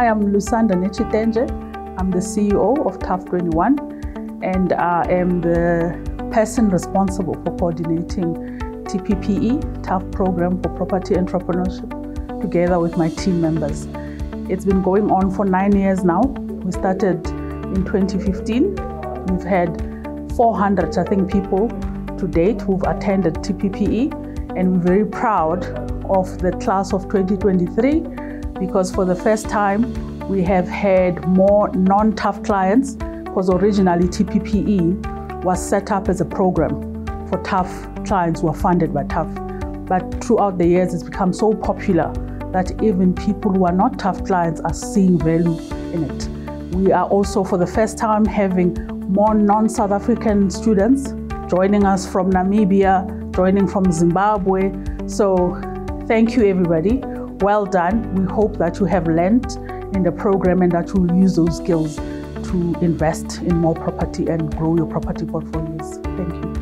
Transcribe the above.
Hi, I'm Lusanda Netshitenzhe. I'm the CEO of TUHF21, and I am the person responsible for coordinating TPPE, TUHF Programme for Property Entrepreneurship, together with my team members. It's been going on for 9 years now. We started in 2015. We've had 400, I think, people to date who've attended TPPE, and we're very proud of the class of 2023 because for the first time we have had more non-TUHF clients, because originally TPPE was set up as a program for TUHF clients who are funded by TUHF. But throughout the years it's become so popular that even people who are not TUHF clients are seeing value in it. We are also for the first time having more non-South African students joining us from Namibia, joining from Zimbabwe. So thank you everybody, well done. We hope that you have learned in the program and that you will use those skills to invest in more property and grow your property portfolios. Thank you.